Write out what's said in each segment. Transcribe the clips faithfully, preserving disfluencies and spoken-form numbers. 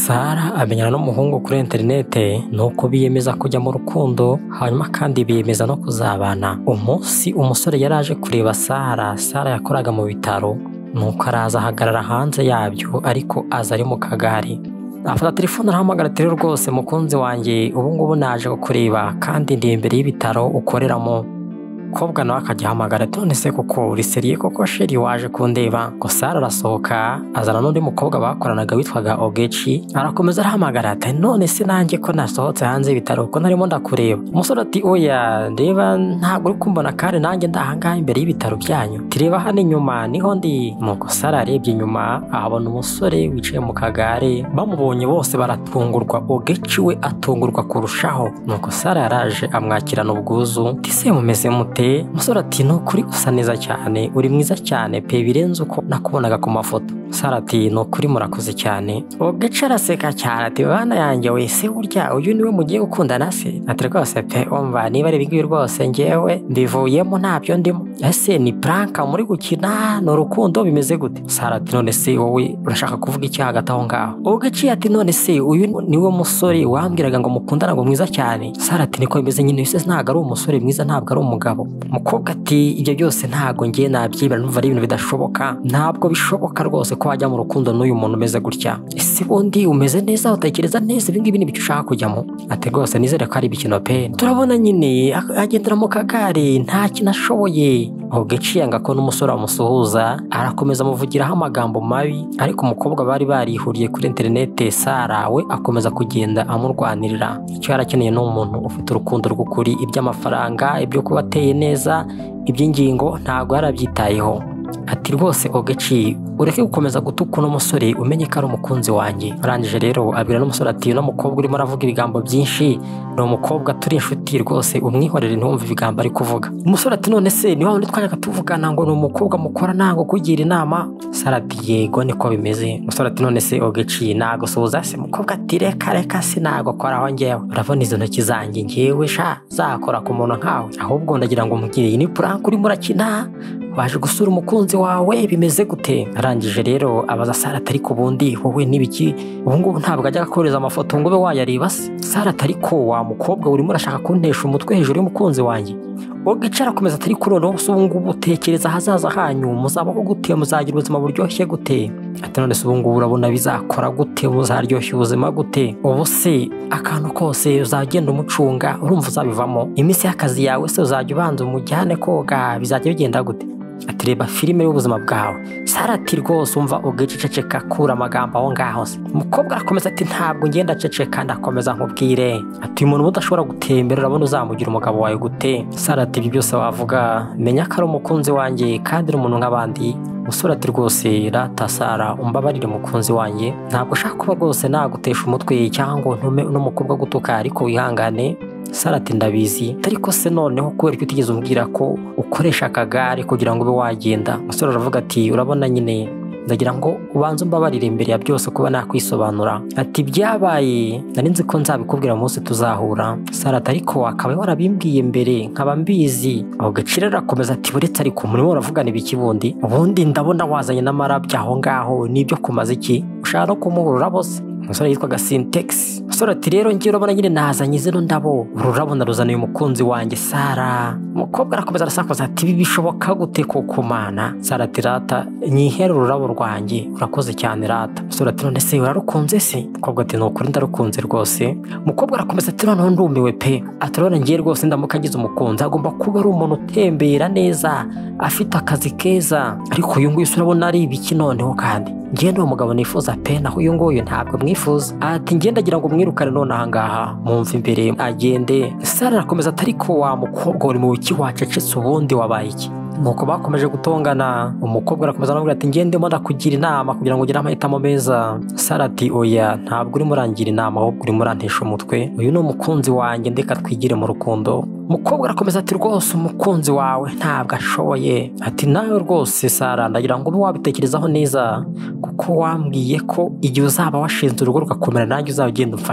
Sara amenyana n'umuhungu kuri interinete nuko biyemeza kujya mu rukundo, hanyuma kandi biyemeza no kuzabana. Umunsi umusore yaraje kureba Sara, Sara yakoraga mu bitaro, nuko araza ahagarara hanze yabyo ariko aza ari mu kagare. Afata telefone arahamagara ati rwose mukunzi wanjye ubu ngubu naje kukureba kandi ndi imbere y'ibitaro ukoreramo. Kobwa nawe akajya ahamagara ati none se koko uri seriye koko sheri waje kundeba? Ko Sara arasohoka azana n'undi mukobwa bakoranaga witwaga Ogechi, arakomeza arahamagara ati none se nanjye ko nasohotse hanze y'ibitaro ko narimo ndakureba. Umusore ati oya ndeba ntabwo uri kumbona kandi nanjye ndahangaye imbere y'ibitaro byanyu, tireba hano inyuma niho ndi. Nuko Sara arebye inyuma ahabona umusore wicaye mu kagare, bamubonye bose baratungurwa, Ogechi we atungurwa kurushaho. Nuko Sara yaraje amwakirana ubwuzu, ati se mumeze mute? Umusore ati nukuri usa neza cyane, uri mwiza cyane pe birenze uko nakubonaga ku mafoto. Sara ati nukuri murakoze cyane. Ogechi araseka cyane ati bana yanjye wese urya uyu niwe mugiye gukundana se? Ati rwose pe umva niba ari ibigwi rwose njyewe mbivuyemo ntabyo ndimo. Ese ni prank muri gukina no rukundo bimeze gute? Sara ati none se wowe urashaka kuvuga iki hagati aho ngaho? Ogechi ati none se uyu niwe musore wambwiraga ngo mukundana ngo mwiza cyane? Sara ati niko bimeze nyine, ese ntago ari umusore mwiza ntabwo ari umugabo. Umukobwa ati ibyo byose ntago ngiye nabyibera, numva ari ibintu bidashoboka, ntabwo bishoboka rwose ko wajya mu rukundo n'uyu muntu umeze gutya. Ese undi umeze neza utekereza neza ibi ngibi ni byo ushaka kujyamo? Ati rwose nizere ko ari ibikino pe, turabona nyine agendera mu kagare nta kintu ashoboye. Ogechi yanga ko n'umusore amusuhuza, arakomeza amuvugiraho amagambo mabi, ariko umukobwa bari barihuriye kuri interinete Sara we akomeza kugenda amurwanirira. Icyo yarakeneye ni umuntu ufite urukundo rw'ukuri, iby'amafaranga ibyo kuba ateye neza iby'ingingo ntabwo yarabyitayeho. Ati rwose Ogechi ureke gukomeza gutuka uno musore umenye ko ari umukunzi wanjye. Arangije rero abwira n'umusore ati uno mukobwa urimo aravuga ibigambo byinshi ni umukobwa turi inshuti rwose umwihorere ntumve ibigambo ari kuvuga. Umusore ati none se ni wa wundi twajyaga tuvugana ngo ni umukobwa mukora ntabwo kugira inama? Sara ati yego niko bimeze. Umusore ati none se Ogechi ntabwo suhuza se? Umukobwa ati reka reka sinabwo koraho njyewe, urabona izo ntoki zanjye njyewe sha zakora ku muntu nkawe, ahubwo ndagira ngo mubwire iyi ni prank urimo urakina, waje gusura umukunzi wawe bimeze gute? Arangije rero abaza Sara atari ku bundi wowe nibiki ubu ngubu ntabwo ajya akoreza amafoto ngo ube wayareba se? Sara atari ko wa mukobwa urimo urashaka kuntesha umutwe hejuru y'umukunzi wanjye? Ogechi arakomeza atari kuri none ubu ngubu utekereza hazaza hanyu muzabaho gute, muzagira ubuzima buryoshye gute? Ati none se ubu ngubu urabona bizakora gute, muzaryoshya ubuzima gute? Ubu se akantu kose uzagenda umucunga urumva uzabivamo? Iminsi y'akazi yawe se uzajya ubanza umujyane koga bizajya bigenda gute? Ati reba filime y'ubuzima bwawe. Sara ati rwose umva Ogechi ceceka kura amagambo aho ngaho se. Umukobwa arakomeza ati ntabwo ngenda ceceka ndakomeza nkubwire. Ati umuntu udashobora gutembera urabona uzamugira umugabo wawe gute? Sara ati ibyo byose wavuga menya ko ari umukunzi wanjye kandi ari umuntu nk'abandi. Umusore ati rwose rata Sara umbabarire mukunzi wanjye, ntabwo ushaka kuba rwose nagutesha umutwe cyangwa ntume n'umukobwa gutuka ariko wihangane. Sara ati ndabizi ariko se noneho kubera ko utigeze umbwira ko ukoresha akagare kugira ngo ube wagenda? Umusore aravuga ati urabona nyine ndagira ngo ubanze umbabarire imbere ya byose kuba nakwisobanura. Ati byabaye nari nzi ko nzabikubwira munsi tuzahura. Sara ati ariko wakabaye warabimbwiye mbere nkaba mbizi. Ogechi rero arakomeza ati buretse ariko murimo uravugana ibiki bundi? Ubundi ndabona wazanye n'amarabya aho ngaho nibyo kumaze iki? Ushaka no kumuhurura bose? Umusore yitwaga Syntex. Umusore ati rero ngiye urabona nyine nazanye zino ndabo, ururabo naruzaniye umukunzi wanjye Sara. Umukobwa arakomeza arasakuza ati ibi bishoboka gute koko mana? Sara ati rata nyihere ururabo rwanjye urakoze cyane rata. Umusore ati none se urarukunze se? Umukobwa ati nukuri ndarukunze rwose. Umukobwa arakomeza ati noneho ndumiwe pe, ati rero ngiye rwose ndamuka ngize umukunzi agomba kuba ari umuntu utembera neza afite akazi keza, ariko uyu nguyu urabona ari ibiki noneho kandi ngende uwo mugabo nifuza pe naho uyu nguyu ntabwo mwifuza. Ati ngende agira ngo mwirukane none ahangaha mumva imbere agende. Sara arakomeza atari ko wa mukobwa uri mu biki wacecetse ubundi wabaye iki? Nuko bakomeje gutongana. Umukobwa arakomeza aramubwira ati ngendemo ndakugira inama kugira ngo ugire amahitamo meza. Sara ati oya ntabwo urimo urangira inama ahubwo urimo urantesha umutwe, uyu ni umukunzi wanjye ndeka twigire mu rukundo. Umukobwa arakomeza ati rwose umukunzi wawe ntabwo ashoboye. Ati nawe rwose Sara ndagira ngo ube wabitekerezaho neza kuko wambwiye ko igihe uzaba washinze urugo rugakomera nanjye uzagenda umfasha.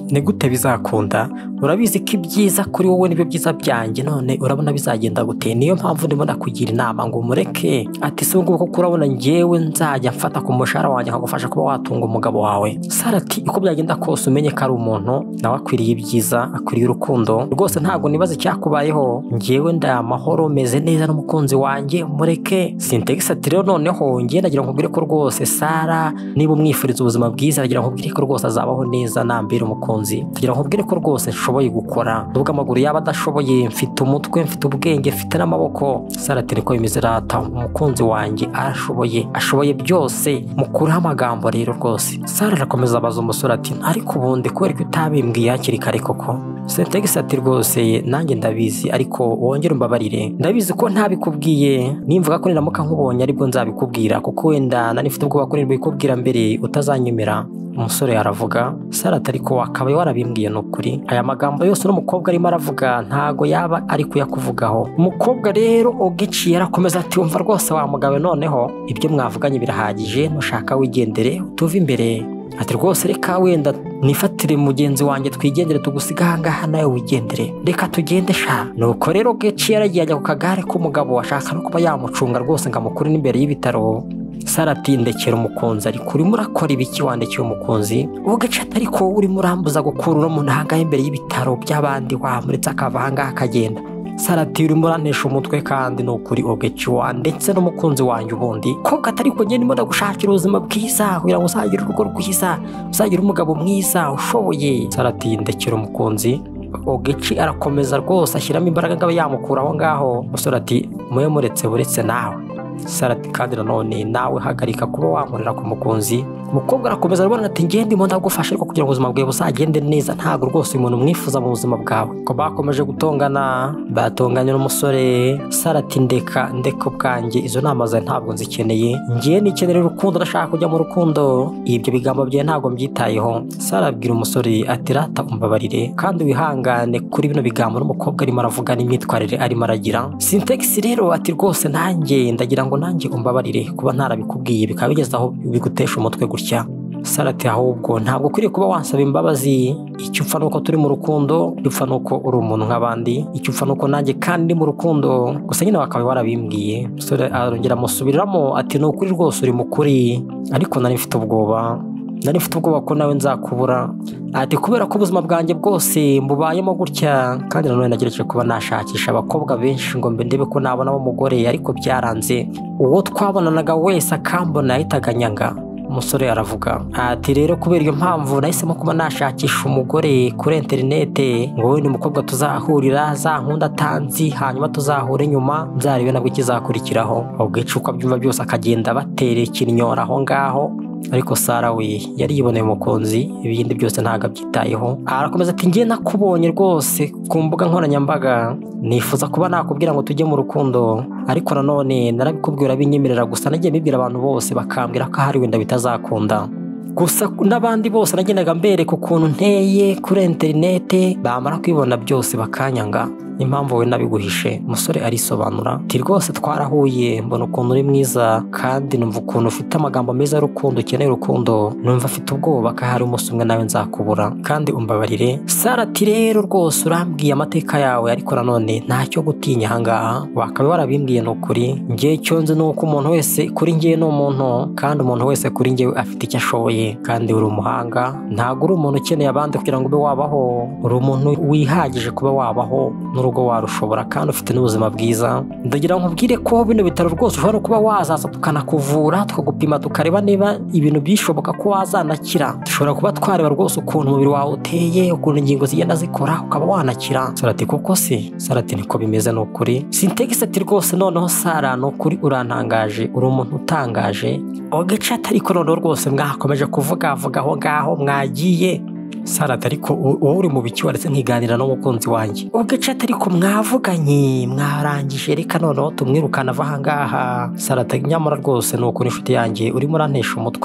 ni gute bizakunda? Urabizi ko ibyiza kuri wowe nibyo byiza byanjye, none urabona bizagenda gute? Niyo mpamvu ndimo ndakugira inama ngo umureke. Ati se ubwo kuko urabona njyewe nzajya mfata ku mushahara wanjye nkagufasha kuba watunga umugabo wawe. Sara ati uko byagenda kose umenye ko ari umuntu nawe akwiriye ibyiza, akwiriye urukundo rwose, ntabwo nibaza icyakubayeho, njyewe ndaya amahoro meze neza n'umukunzi wanjye, mureke. Sintex ati rero noneho njye nagira nkubwire ko rwose Sara niba umwifuriza ubuzima bwiza, nagira nkubwire ko rwose azabaho neza nambere umukunzi, nagira nkubwire ko rwose nshoboye gukora nubwo amaguru yaba adashoboye, mfite umutwe, mfite ubwenge, mfite n'amaboko. Sara ati niko bimeze rata, umukunzi wanjye arashoboye, ashoboye byose, mukureho amagambo rero rwose. Sara arakomeza abaza umusore ati ariko ubundi kubera ko utabimbwiye hakiri kare koko? Sintex ati rwose nanjye ndabizi, ariko wongere umbabarire, ndabizi ko ntabikubwiye, nimvuga ko niramuka nkubonye aribwo nzabikubwira, kuko wenda nari mfite ubwoba ko nibikubwira mbere utazanyemera. Umusore aravuga. Sara ati ariko wakabaye warabimbwiye n'ukuri, aya magambo yose n'umukobwa arimo aravuga ntago yaba ari kuyakuvugaho. Umukobwa rero Ogechi yarakomeza ati umva rwose wa mugabo, noneho ibyo mwavuganye birahagije, nushaka wigendere tuve imbere. Ati rwose reka wenda nifatire mugenzi wanjye twigendere, tugusiga ahangaha nawe wigendere, reka tugende sha. Nuko rero Ogechi yaragiye ajya ku kagare k'umugabo, ashaka no kuba yamucunga rwose ngo amukure n'imbere y'ibitaro. Sara ati ndekera umukunzi, ariko urimo urakora ibiki wandekeye umukunzi? Ogechi ati ariko urimo urambuza gukura uno muntu ahangaha imbere y'ibitaro by'abandi, wamuretse akava ahangaha akagenda. Sara ati urimo uranesha umutwe kandi nukuri Ogechi wa ndetse n'umukunzi wanjye ubundi ko katari ko njye ndimo ndagushakira ubuzima bwiza kugira ngo uzagire urugo rwiza, uzagire umugabo mwiza ushoboye. Sara ati ndekera umukunzi. Ogechi arakomeza rwose ashyiramo imbaraga ngo abe yamukura aho ngaho. Umusore ati muye muretse buretse nawe. Sara ati kandi nanone nawe hagarika kuba wamurira ku mukunzi. Umukobwa arakomeza arabona ati ngende ndimo ndagufasha ariko kugira ngo ubuzima bwawe buzagende neza, ntabwo rwose umuntu umwifuza mu buzima bwawe. Ko bakomeje gutongana, batonganye n'umusore. Sara ati ndeka ndeka ubwanjye izo nama zawe ntabwo nzikeneye, ngiye nikenera urukundo, ndashaka kujya mu rukundo, ibyo bigambo byawe ntabwo mbyitayeho. Sara abwira umusore ati rata umbabarire kandi wihangane kuri bino bigambo n'umukobwa arimo aravuga n'imyitwarire arimo aragira. Sintex rero ati rwose nanjye ndagira ngo nanjye umbabarire kuba ntarabikubwiye bikaba bigeze aho bigutesha umutwe gutya. Sara ati ahubwo ntabwo ukwiriye kuba wansaba imbabazi, icyo upfa nuko turi mu rukundo, icyo upfa nuko uri umuntu nk'abandi, icyo upfa nuko nanjye kandi ndi mu rukundo, gusa nyine wakabaye warabimbwiye. Umusore arongera amusubiriramo ati ni ukuri rwose uri mukuri, ariko nari mfite ubwoba nari mfite ubwoba ko nawe nzakubura. Ati kubera ko ubuzima bwanjye bwose mbubayemo gutya, kandi nanone nagerageje kuba nashakisha abakobwa benshi ngo mbe ndebe ko nabonamo umugore, ariko byaranze, uwo twabonanaga wese akambona yahitaga nyanga. Umusore aravuga ati rero kubera iyo mpamvu nahisemo kuba nashakisha umugore kuri interinete, ngo wowe ni umukobwa tuzahurira, za nkunda tanzi, hanyuma tuzahure nyuma nzarebe nabwo ikizakurikiraho. Ogechi uko abyumva byose akagenda batera ikinyora aho ngaho, ariko Sara we yari yiboneye umukunzi, ibindi byose ntago abyitayeho. Arakomeza ati ngiye nakubonye rwose ku mbuga nkoranyambaga, nifuza kuba nakubwira ngo tujye mu rukundo, ariko nanone narabikubwira binyemerera, gusa nagiye mbibwira abantu bose bakambwira ko hari wenda bitazakunda. Gusa n'abandi bose nagendaga mbereka ukuntu nteye kuri interinete, bamara kwibona byose bakanyanga, impamvu we nabiguhishe. Umusore arisobanura ati rwose twarahuye, mbona ukuntu uri mwiza kandi numva ukuntu ufite amagambo meza y'urukundo, ukeneye urukundo, numva afite ubwoba ko hari umunsi umwe nawe nzakubura kandi umbabarire. Sara ati rero rwose urambwiye amateka yawe, ariko nanone ntacyo gutinya ahangaha, wakabaye warabimbwiye n'ukuri. Ngiye icyo nzi nuko umuntu wese kuri ngiye ni umuntu, kandi umuntu wese kuri ngiye afite icyo ashoboye, kandi uri umuhanga, ntabwo uri umuntu ukeneye abandi kugira ngo ube wabaho, uri umuntu wihagije kuba wabaho n'urugo warushobora, kandi ufite n'ubuzima bwiza. Ndagira nkubwire ko bino bitaro rwose ushobora kuba wazaza tukanakuvura, tukagupima tukareba niba ibintu bishoboka ko wazanakira. Dushobora kuba twareba rwose ukuntu umubiri wawe uteye, ukuntu ingingo zigenda zikora, ukaba wanakira. Sara ati koko se? Sara ati niko bimeze n'ukuri. Sintex ati rwose noneho Sara n'ukuri urantangaje, uri umuntu utangaje. Ogechi ati ariko noneho rwose mwakomeje kuvuga avuga aho ngaho mwagiye. Sara ati ariko wowe uri mu biki waretse nkiganira n'umukunzi wanjye? Ogechi ati ariko mwavuganye mwarangije, reka noneho tumwirukana ava ahangaha. Sara ati nyamara rwose nuko n'inshuti yanjye urimo urantesha umutwe,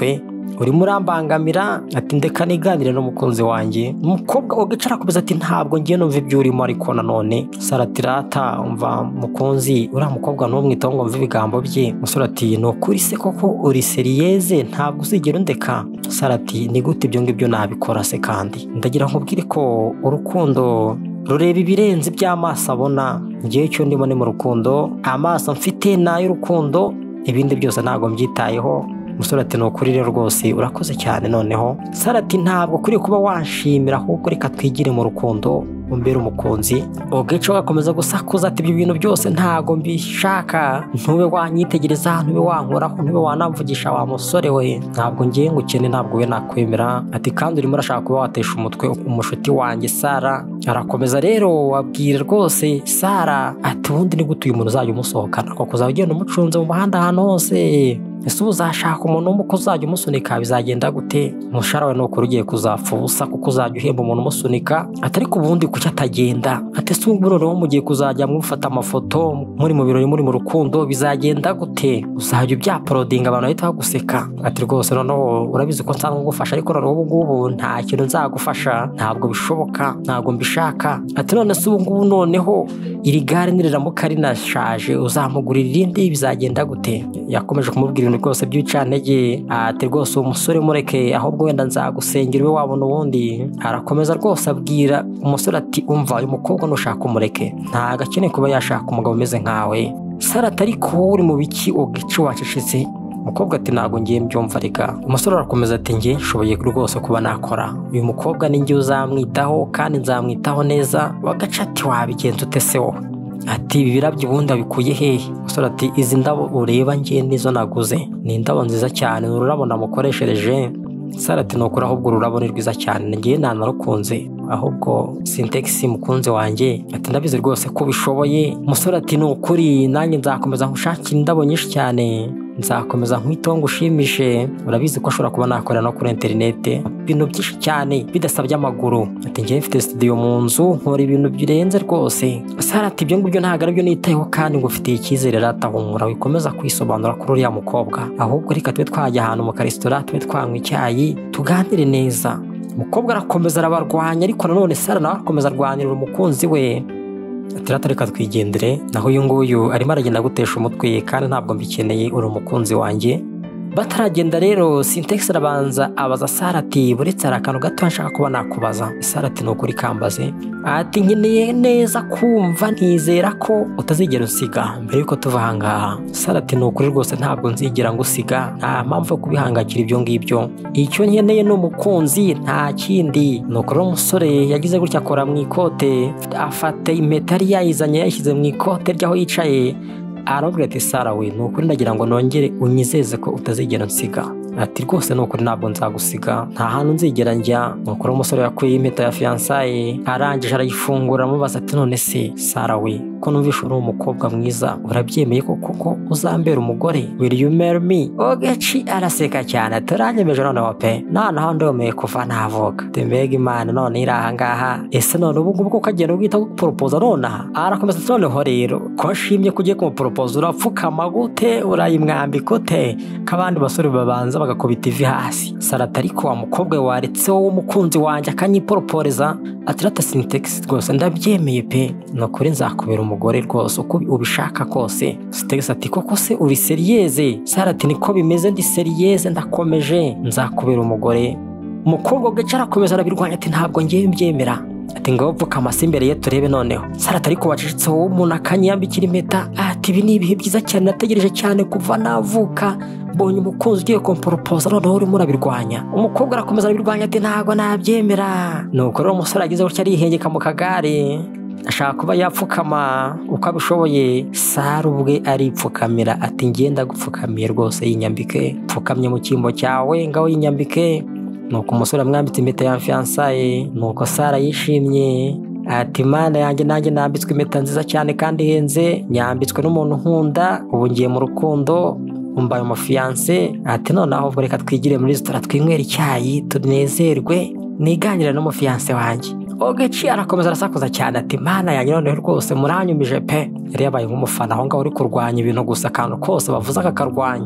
urimo urambangamira, ati ndeka niganire n'umukunzi wanjye. Umukobwa Ogechi arakomeza ati ntabwo ngiye numva ibyo urimo, ariko nanone Sara ati rata umva mukunzi, uriya mukobwa ntumwitaho ngo mve ibigambo bye. Umusore ati ni ukuri se koko uri seriyeze ntabwo uzigera undeka? Sara ati ni gute ibyo ngibyo nabikora se, kandi ndagira nkubwire ko urukundo rureba ibirenze by'amaso abona. Ngiye icyo ndimo ni mu rukundo, amaso mfite n'ay'urukundo, ibindi byose ntabwo mbyitayeho. Umusore ati ni ukuri rero rwose urakoze cyane. Noneho Sara ati ntabwo ukwiye kuba wanshimira, ahubwo reka twigire mu rukundo umbere umukunzi. Ogechi agakomeza gusakuza ati ibyo bintu byose ntago mbishaka, ntube wanyitegereza, ntube wankoraho, ntube wanamvugisha wa musore we, ntabwo ngiye ngukene, ntabwo we nakwemera. Ati kandi urimo urashaka kuba watesha umutwe umushuti wanjye Sara. Arakomeza rero wabwire rwose Sara ati ubundi ni gute uyu muntu uzajya umusohokana, koko uzajya ugenda umucunze mu muhanda ahantu hose? Ese uzashaka umuntu w'umuko uzajya umusunika bizagenda gute? Umushahara we nuko ugiye kuzapfa ubusa, kuko uzajya uhemba umuntu umusunika. Ati ariko ubundi kuki atagenda? Ati ese ubu noneho mugiye kuzajya mufata amafoto muri mu birori muri mu rukundo bizagenda gute? Uzajya ubyaporodinga abantu bahita baguseka. Ati rwose noneho urabizi ko nsanzwe ngufasha, ariko noneho ubu ngubu nta kintu nzagufasha, ntabwo bishoboka, ntabwo mbishaka. Ati none se ubu ngubu noneho iri gare niriramuka rinashaje uzamugurira irindi bizagenda gute? Yakomeje kumubwira ibintu rwose by'icantege. Ati rwose uwo musore mureke, ahubwo wenda nzagusengera ube wabona ubundi. Arakomeza rwose abwira umusore ati umva uyu mukobwa nushaka umureke, ntago akeneye kuba yashaka umugabo umeze nkawe. Sara ati ariko uri mu biki Ogechi wacecetse? Umukobwa ati ntago ngiye mbyumva reka. Umusore arakomeza ati ngiye nshoboye rwose kuba nakora, uyu mukobwa ni njye uzamwitaho kandi nzamwitaho neza. Ogechi ati wabigenza ute se wowe? Ati ibi birabyo ubundi abikuye hehe? Umusore ati izi ndabo ureba ngiye nizo naguze, ni indabo nziza cyane, ururabo namukoreshereje. Sara ati nukuri ahubwo ururabo ni rwiza cyane, ngiye nanarukunze, ahubwo Sintex mukunzi wanjye. Ati ndabizi rwose ko bishoboye. Umusore ati nukuri nanjye nzakomeza nkushakira indabo nyinshi cyane, nzakomeza nkwitaho ngushimishe. Urabizi ko ashobora kuba nakorera no kuri interinete ibintu byinshi cyane bidasabye amaguru. Ati ngiye mfite studio mu nzu nkora ibintu birenze rwose. Sara ati ibyo ngibyo ntabwo aribyo nitayeho, kandi ngufitiye icyizere ratahumura, wikomeza kwisobanura kuri uriya mukobwa, ahubwo reka tube twajya ahantu mu karesitora tube twanywa icyayi tuganire neza. Umukobwa arakomeza arabarwanya, ariko nanone Sara nawe akomeza arwanirira umukunzi we. Ati rata reka twigendere, naho uyu nguyu arimo aragenda gutesha umutwe kandi ntabwo mbikeneye, uri umukunzi wanjye. Bataragenda rero Sintex arabanza abaza Sara ati buretse hari akantu gato nshaka kuba nakubaza. Sara ati nukuri kambaze. Ati nkeneye neza kumva ntizera ko utazigera usiga mbere yuko tuva ahangaha. Sara ati nukuri rwose ntabwo nzigera ngusiga, nta mpamvu yo kubihangakira ibyo ngibyo, icyo nkeneye ni umukunzi nta kindi. Nukuri umusore yagize gutya akora mu ikote, afata impeta yari yayizanye yayishyize mu ikote ry'aho yicaye. Arabwira ati Sara we nukuri ndagira ngo nongere unyizeze ko utazigera nsiga. Ati rwose nukuri ntabwo nzagusiga, nta hantu nzigera njya. Nukuri umusore yakuye impeta ya fiançaye, arangije arayifungura amubaza ati none se Sara we ko numvishe uri umukobwa mwiza, urabyemeye ko koko uzambera umugore? Will you marry me? Ogechi araseka cyane, turanyemeje noneho pe, noneho ndomeye kuva navuga. Mbega Imana none iri aha ngaha, ese none ubu ngubu ko kagenda ubwita guporopoza nonaha? Arakomeza ati noneho rero ko nshimye kugiye kumuporopoza urapfukama gute, urayimwambika ute k'abandi basore babanza bagakubita ivi hasi? Sara ati ariko wa mukobwa waretse wowe umukunzi wanjye akanyiporoporeza? Ati rata Sintex rwose ndabyemeye pe, nukuri nzakubera umugore rwose uko ubishaka kose. Sintex ati koko se uri seriyeze? Sara ati niko bimeze, ndi seriyeze ndakomeje, nzakubera umugore. Umukobwa Ogechi arakomeza arabirwanya ati ntabwo ngiye mbyemera. Ati ngaho vuka amasi imbere ye turebe noneho. Sara ati ariko wacecetse wowe umuntu akanyambikira impeta? Ati ibi ni ibihe byiza cyane nategereje cyane kuva navuka, mbonye umukunzi ugiye kumporopoza noneho urimo urabirwanya. Umukobwa arakomeza arabirwanya ati ntabwo nabyemera. Nuko rero umusore agize gutya arihengeka mu kagare, ashaka kuba yapfukama uko abishoboye. Sara ubwe aripfukamira ati ngenda gupfukamiye rwose yinyambike, pfukamye mu cyimbo cyawe ngaho yinyambike. Nuko umusore amwambitse impeta ya fiançaye. Nuko Sara yishimye ati Mana yanjye nanjye nambitswe impeta nziza cyane kandi ihenze, nyambitswe n'umuntu nkunda, ubu ngiye mu rukundo, umbaye umufiance. Ati noneho ubwo reka twigire muri resitora twinywera icyayi tunezerwe, niganire n'umufiance wanjye. Ogechi arakomeza arasakuza cyane ati Mana yanjye noneho rwose muranyumije pe. Yari yabaye nk'umufana aho ngaho uri kurwanya ibintu gusa, akantu kose bavuze akakarwanya.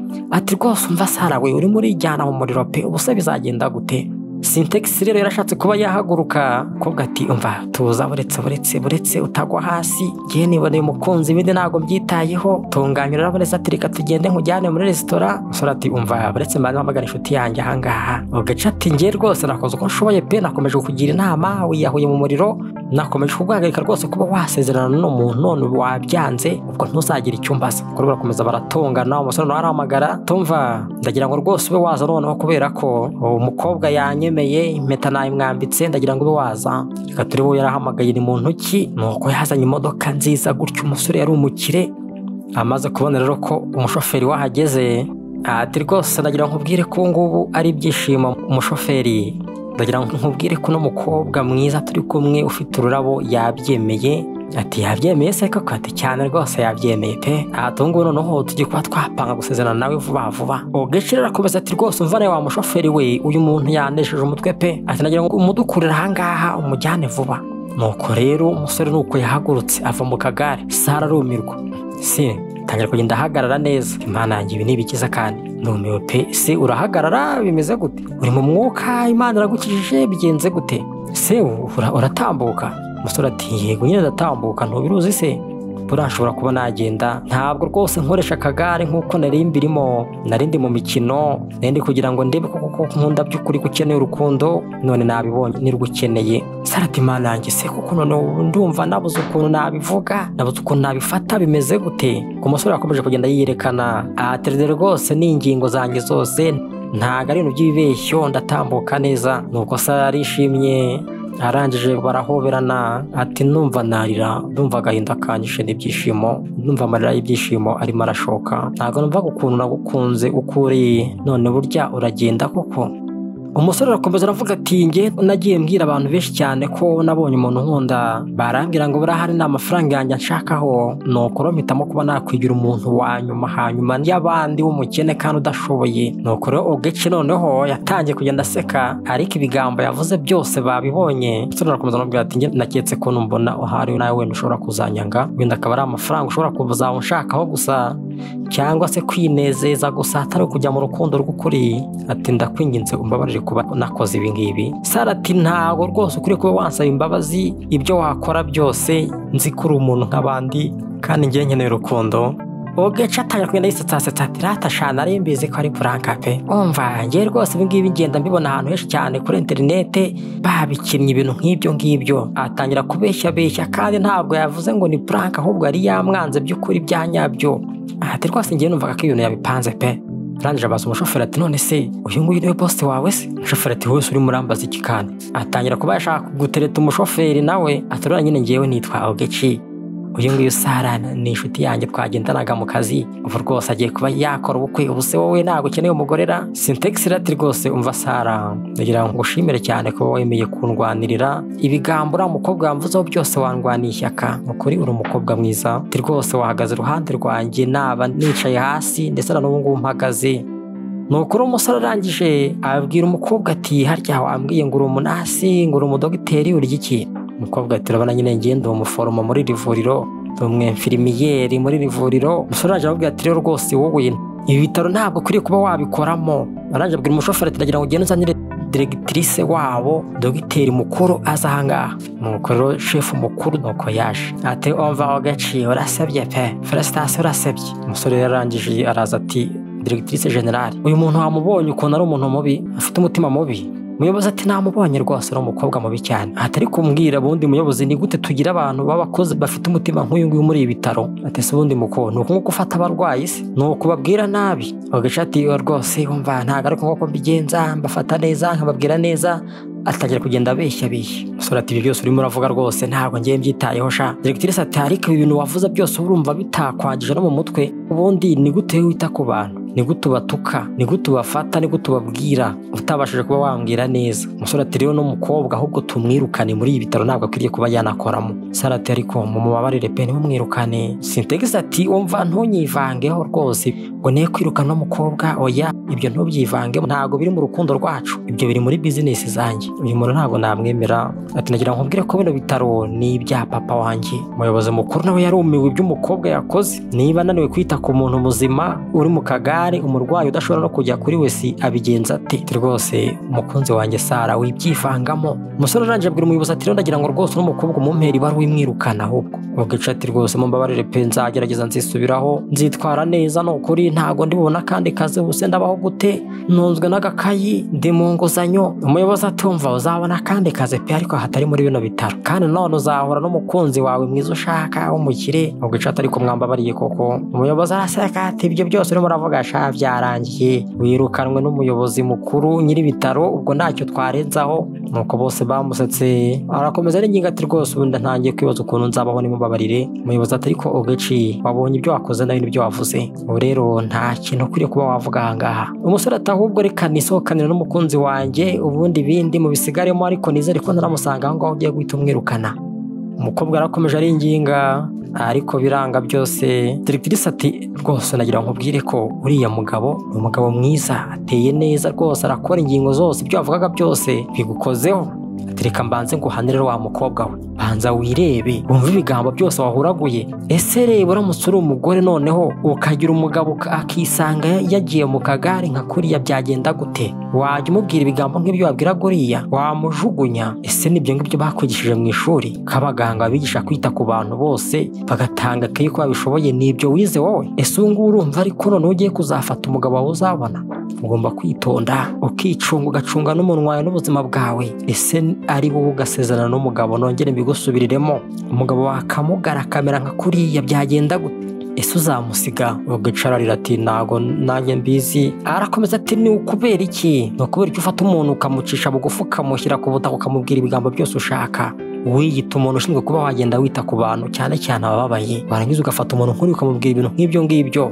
ati rwose umva Sara we urimo urijyana mu muriro pe ubuse bizagenda gute. Sintex rero yarashatse kuba yahaguruka kobwa ati umva tuza buretse buretse buretse utagwa hasi gihe niboneye umukunzi ibindi ntago mbyitayeho tunganyira rabareza ati reka tugende nkujyane muri resitora. Umusore ati umva buretse mbanze mpamagara inshuti yanjye ahangaha. Ugaca ati ngiye rwose nakoze uko nshoboye pe nakomeje kukugira inama wiyahuye mu muriro nakomeje kuguhagarika rwose kuba wasezerana n'umuntu none wabyanze ubwo ntuzagira icyo mbaza. Kuri barakomeza baratongana umusore nawe arahamagara tumva ndagira ngo rwose ube waza noneho kubera ko umukobwa yanyemeye impeta nayimwambitse ndagira ngo ube waza. Reka turiho yarahamagaye ni mu ntoki nuko yazanye imodoka nziza gutyo umusore yari umukire amaze kubona rero ko umushoferi wahageze ati rwose ndagira ngo nkubwire ko ngubu ari ibyishimo umushoferi ndagira ngo nkubwire ko n'umukobwa mwiza turi kumwe ufite ururabo yabyemeye. Ati yabyemeye se koko ati cyane rwose yabyemeye pe atungu noneho tugiye kuba twapanga gusezerana nawe vuba vuba. Ogece rero akomeza ati rwose umva nawe wa mushoferi we uyu muntu yanesheje umutwe pe ati nagira ngo umudukurira ahangaha umujyane vuba. Nuko rero umusore nuko yahagurutse ava mu kagare Sara arumirwa se tangira kugenda ahagarara neza Imana yanjye ibi nibikiza kandi numiwe pe se urahagarara bimeze gute uri mu mwuka Imana iragukijije bigenze gute se uratambuka. Umusore ati yego nyine ndatambuka ntubiruzi se burashobora kuba nagenda ntabwo rwose nkoresha akagare nkuko nari mbirimo narindi mu mikino nende kugira ngo ndebe koko nkunda by'ukuri gukeneye urukundo none nabibonye nirgukeneye. Sara ati Imana yanjye se kuko none ndumva nabuze ukuntu nabivuga nabuze ukuntu nabifata bimeze gute. Ku musore akomeje kugenda yiyerekana aterere rwose n'ingingo zanjye zose ntago ari ibintu by'ibibeshyo ndatambuka neza. Nuko Sara arishimye arangije barahoberana ati numva narira ndumva agahinda kanyishe n'ibyishimo ndumva amarira y'ibyishimo arimo arashoka ntago numva ukuntu nagukunze ukuri none burya uragenda koko. Umusore arakomeza aravuga ati nge nagiye mbwira abantu benshi cyane ko nabonye umuntu nkunda barambwira ngo burahari n'amafaranga yanjye nshakaho nuko rero mpitamo kuba nakwigira umuntu wa nyuma hanyuma y'abandi w'umukene kandi udashoboye. Nuko rero Ogece noneho yatangiye kugenda aseka ariko ibigambo yavuze byose babibonye. Umusore arakomeza aramubwira ati nge naketse ko numbona uhari nawe wenda ushobora kuzanyanga wenda akaba ari amafaranga ushobora kuza unshakaho gusa cyangwa se kwinezeza gusa atari kujya mu rukundo rw'ukuri. Ati ndakwinginze umbabarire kuba nakoze ibi ngibi. Sara ati ntago rwose ukuri kuba wansaba imbabazi ibyo wakora byose nzi ko uri umuntu nk'abandi kandi ngiye nkeneye urukundo. Ogece atangira kugenda yisatsa ati rata shana ari mbizi ko ari puranka pe umva ngiye rwose ibi ngibi ngenda mbibona ahantu henshi cyane kuri interinete babikinnye ibintu nk'ibyo ngibyo. Atangira kubeshya beshya kandi ntabwo yavuze ngo ni puranka ahubwo yari yamwanze by'ukuri bya nyabyo. Ati rwose ngiye numvaga ko ibintu yabipanze pe. Arangije abaza umushoferi ati none se uyu nguyu niwe boss wawe se. Umushoferi ati wese uri murambaza iki kandi atangira kuba yashaka gutereta umushoferi nawe aturura nyine ngiyewe nitwa Ogece uyu nguyu Sara ni inshuti yanjye twagendanaga mu kazi ubu rwose agiye kuba yakora ubukwe ubuse wowe ntago ukeneye umugorera. Sintex ati rwose umva Sara ndagira ngo ushimire cyane ko wemeye kundwanirira ibigambo uriya mukobwa wamvuzeho byose wandwaniye ishyaka ukuri uri umukobwa mwiza. Ati rwose wahagaze iruhande rwanjye naba nicaye hasi ndetse na n'ubu ngubu mpagaze. Nuko umusore arangije abwira umukobwa ati harya wambwiye ngo uri umunasi ngo uri umudogiteri uri iki. Umukobwa ati urabona nyine ngende umuforomo muri rivuriro umwemfirimiyeri muri rivuriro. Umusore araje amubwira ati rero rwose wowe ibi bitaro ntabwo kuri kuba wabikoramo. Arangije abwira umushoferi ati ndagira ngo ugende uzanire directrice wabo dogiteri mukuru aza ahangaha. Nuko rero chef mukuru nuko yaje ati umva Ogece urasebye pe felicitation urasebye. Umusore yarangije araza ati directrice generale uyu muntu wamubonye ukuntu ari umuntu mubi afite umutima mubi. Muyobozi ati namubonye rwose ari umukobwa mubi cyane. Atari kumbwira bundi muyobozi ni gute tugira abantu babakoze bafite umutima nk'uyu nguyu muri ibitaro. Ati se bundi muko nuko nko gufata abarwayi se no kubabwira nabi. Ogece ati rwose umva ntago ari nko mbigenza mbafata neza nkababwira neza. Atangira kugenda abeshya beshya. Umusore ati byose urimo uravuga rwose ntago ngiye mbyitayeho sha. Directrice ati ariko ibintu wavuze byose urumva bitakwagije no mu mutwe ubundi ni gute wita ku bantu ni gute ubatuka ni gute ubafata ni gute ubabwira utabashije kuba wambwira neza. Umusore ati rero n'umukobwa ahubwo tumwirukane muri ibi bitaro ntabwo akwiriye kuba yanakoramo. Sara ati ariko mu mubabarire pe nimumwirukane. Sintex ati umva ntunyivangeho rwose ngo ne kwirukana n'umukobwa oya ibyo ntubyivange ntago biri mu rukundo rwacu ibyo biri muri business zanjye uyu muntu ntago namwemera. Ati nagira ngo nkubwire ko bino bitaro ni ibya papa wanjye. Umuyobozi mukuru nawe yarumiwe iby'umukobwa yakoze niba naniwe kwita ku muntu muzima uri mu kagare hari umurwayi udashobora no kujya kuri we si abigenza ate? Ati rwose umukunzi wanjye Sara wibyivangamo. Umusore arangije abwira umuyobozi ati ndagira ngo rwose n'umukobwa umumpera ibaruwa imwirukana ahubwo. Ubwo ati rwose mumbabarire pe nzagerageza nzisubiraho nzitwara neza no kuri ntago ndi bubona kandi kaze ubuse ndabaho gute nunzwe n'agakayi ndi mu nguzanyo. Umuyobozi atumva uzabona kandi kaze pe ariko hatari muri bino bitaro kandi none uzahora n'umukunzi wawe mwiza ushaka w'umukire. Ubwo ati ariko mwambabariye koko. Umuyobozi araseka ati ibyo byose urimo uravuga sha byarangiye wirukanwe n'umuyobozi mukuru nyiri bitaro ubwo ntacyo twarenzaho. Nuko bose bamusetse arakomeza n'ingingo ati rwose ubundi ntangiye kwibaza ukuntu nzabaho nimubabarire. Umuyobozi ati ariko Ogeci wabonye ibyo wakoze nawe n'ibyo wavuze ubu rero nta kintu ukwiriye kuba wavuga ahangaha. Umusore ati ahubwo reka nisohokanire n'umukunzi wanjye ubundi bindi mu bisigaremo ariko nizere ko ntaramusanga aho ngaho ugiye guhita umwirukana. Umukobwa arakomeje aringinga ariko biranga byose. Directrice ati rwose nagira ngo nkubwire ko uriya mugabo ni umugabo mwiza ateye neza rwose arakora ingingo zose ibyo wavugaga byose bigukozeho. Ati reka mbanze nguhanire wa mukobwa we banza wirebe wumve ibigambo byose wahuraguye. Ese reba uramutse uri umugore noneho ukagira umugabo akisanga yagiye mu kagare nka kuriya byagenda gute? Wajya umubwira ibigambo nk'ibyo wabwira guriya? Wamujugunya? Ese nibyo ngibyo bakwigishije mu ishuri k'abaganga bigisha kwita ku bantu bose bagatanga kayi ko babishoboye nibyo wize wowe? Ese ubu ngubu urumva ariko none ugiye kuzafata umugabo wawe uzabona? Ugomba kwitonda ukicunga ugacunga n'umunwa wawe n'ubuzima bwawe. Ese ari wowe ugasezerana n'umugabo nongere mbigusubiriremo umugabo wakamugara kamera nka kuriya byagenda gute? Ese uzamusiga? Ugacararira ati nago nanjye mbizi. Arakomeza ati ni ukubera iki? Ni ukubera iki ufata umuntu ukamucisha bugufi ukamushyira ku butaka ukamubwira ibigambo byose ushaka? Wiyita umuntu ushinzwe kuba wagenda wita ku bantu cyane cyane abababaye warangiza ugafata umuntu nk'uri ukamubwira ibintu nk'ibyo ngibyo.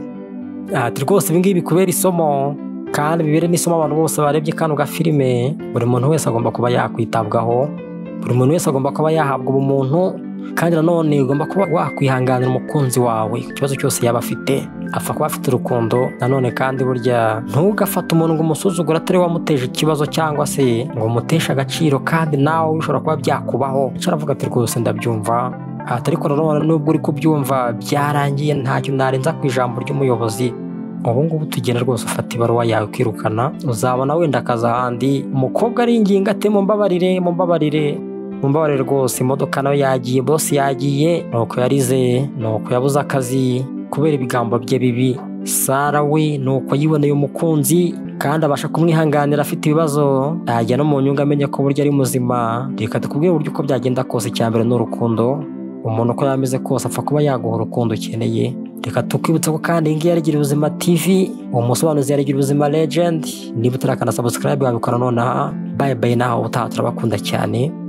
Ati rwose ibi ngibi bikubera isomo kandi bibere n'isomo abantu bose barebye kano gafilime. Buri muntu wese agomba kuba yakwitabwaho, buri muntu wese agomba kuba yahabwa ubumuntu kandi nanone ugomba kuba wakwihanganira umukunzi wawe ikibazo cyose yaba afite. Apfa kuba afite urukundo nanone kandi burya ntugafate umuntu ngo umusuzugure atari wamuteje ikibazo cyangwa se ngo umuteshe agaciro kandi nawe bishobora kuba byakubaho. Aravuga ati rwose ndabyumva ariko nanone nubwo uri kubyumva byarangiye ntacyo narenza ku ijambo ry'umuyobozi. Ubu ngubu tugenda rwose ufata ibaruwa yawe kwirukana uzabona wenda akazi ahandi. Umukobwa aringinga ati mumbabarire mumbabarire mumbabarire rwose imodoka nawe yagiye boss yagiye nuko yarize nuko yabuze akazi kubera ibigambo bye bibi. Sara we nuko yiboneye umukunzi kandi abasha kumwihanganira afite ibibazo ajya no mu nyungu amenye ko burya ari muzima. Reka tukubwire uburyo uko byagenda kose cyambere n'urukundo umuntu uko yameze kose apfa kuba yaguha urukundo ukeneye. Reka tukwibutsa ko kandi iyi ngiyi yarigira ubuzima T V umusobanuzi yarigira ubuzima Legend. Niba utarakanda subscribe wabikora nonaha. Bye bye naho utaha turabakunda cyane.